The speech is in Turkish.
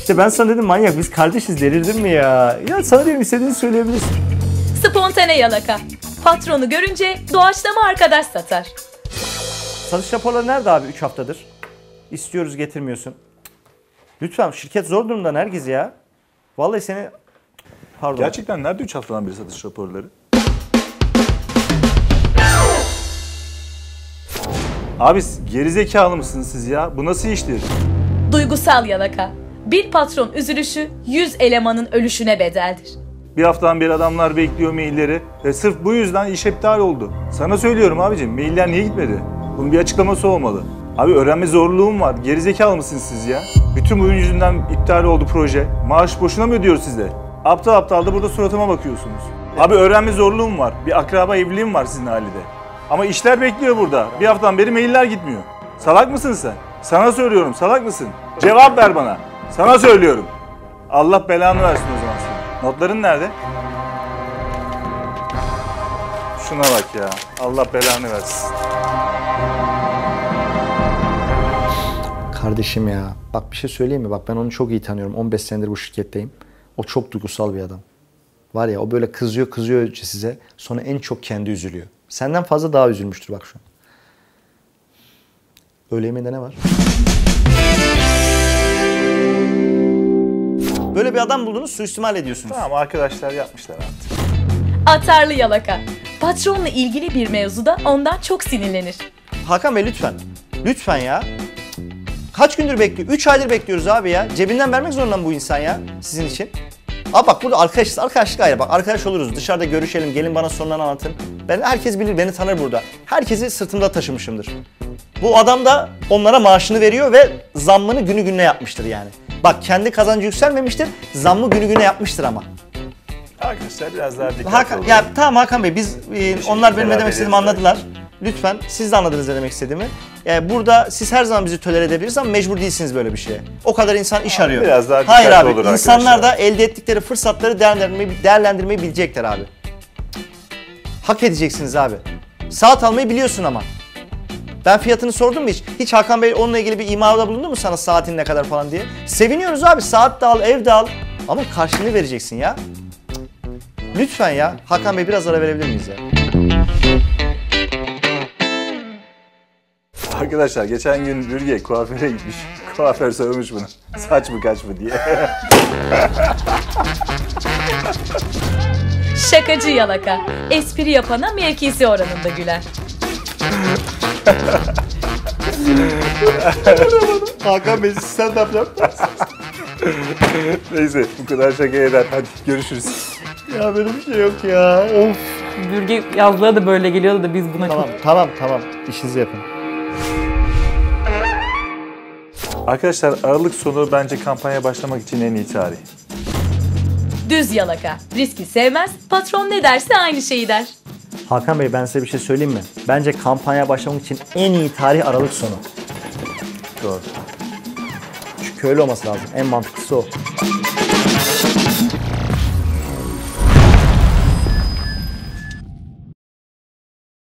İşte ben sana dedim manyak biz kardeşiz delirdin mi ya? Ya sana diyorum istediğini söyleyebilirsin. Spontane yalaka. Patronu görünce doğaçlama arkadaş satar. Satış raporları nerede abi 3 haftadır? İstiyoruz getirmiyorsun. Lütfen şirket zor durumda Nergiz ya. Vallahi seni... Pardon. Gerçekten nerede 3 haftadan beri satış raporları? Abi gerizekalı mısınız siz ya? Bu nasıl iştir? Duygusal yalaka. Bir patron üzülüşü 100 elemanın ölüşüne bedeldir. Bir haftadan beri adamlar bekliyor mailleri. Sırf bu yüzden iş iptal oldu. Sana söylüyorum abicim, mailler niye gitmedi? Bunun bir açıklaması olmalı. Abi öğrenme zorluğum var. Gerizekalı mısınız siz ya? Bütün bunun yüzünden iptal oldu proje. Maaş boşuna mı ödüyoruz size? Aptal aptal da burada suratıma bakıyorsunuz. Abi öğrenme zorluğum var. Bir akraba evliliğim var sizin halde. Ama işler bekliyor burada. Bir haftadan beri mailler gitmiyor. Salak mısın sen? Sana söylüyorum, salak mısın? Cevap ver bana. Sana söylüyorum. Allah belanı versin o zaman senin. Notların nerede? Şuna bak ya. Allah belanı versin. Kardeşim ya. Bak bir şey söyleyeyim mi? Bak ben onu çok iyi tanıyorum. 15 senedir bu şirketteyim. O çok duygusal bir adam. Var ya o böyle kızıyor önce size. Sonra en çok kendi üzülüyor. Senden fazla daha üzülmüştür bak şu an. Öğle yemeğinde ne var? Böyle bir adam buldunuz suistimal ediyorsunuz. Tamam arkadaşlar yapmışlar artık. Atarlı yalaka. Patronla ilgili bir mevzuda ondan çok sinirlenir. Hakan Bey lütfen. Lütfen ya. Kaç gündür bekliyor? 3 aydır bekliyoruz abi ya. Cebinden vermek zorunda mı bu insan ya sizin için? Abi bak burada arkadaşız. Arkadaşlık ayrı. Bak arkadaş oluruz. Dışarıda görüşelim. Gelin bana sorunlarını anlatın. Herkes bilir. Beni tanır burada. Herkesi sırtımda taşımışımdır. Bu adam da onlara maaşını veriyor ve zammını günü gününe yapmıştır yani. Bak kendi kazancı yükselmemiştir. Zammı günü gününe yapmıştır ama. Arkadaşlar biraz daha dikkatli olun. Ya tamam Hakan Bey biz onlar benim ne demek istediğimi ederiz anladılar. Lütfen siz de anladınız ne demek istediğimi. Burada siz her zaman bizi tolere edebilirsiniz ama mecbur değilsiniz böyle bir şeye. O kadar insan iş arıyor. Biraz daha Hayır dikkatli abi olur insanlar da elde ettikleri fırsatları değerlendirmeyi bilecekler abi. Hak edeceksiniz abi. Saat almayı biliyorsun ama. Ben fiyatını sordum mu hiç? Hiç Hakan Bey onunla ilgili bir imada bulundu mu sana saatin ne kadar falan diye? Seviniyoruz abi saat de al, ev de al. Ama karşılığını vereceksin ya. Lütfen ya. Hakan Bey biraz ara verebilir miyiz ya? Arkadaşlar geçen gün Bürge kuaföre gitmiş. Kuaför sormuş bunu. Saç mı kaç mı diye. Şakacı yalaka. Espri yapana mevkisi oranında güler. Hakan Bey sen de yapacaksın. Neyse bu kadar şaka eder. Hadi görüşürüz. Ya böyle bir şey yok ya. Of. Bürge yazlığa da böyle geliyordu da biz buna Tamam. İşinizi yapın. Arkadaşlar Aralık sonu bence kampanya başlamak için en iyi tarih. Düz yalaka. Riski sevmez, patron ne derse aynı şeyi der. Hakan Bey ben size bir şey söyleyeyim mi? Bence kampanya başlamak için en iyi tarih Aralık sonu. Doğru. Çünkü öyle olması lazım. En mantıklısı o.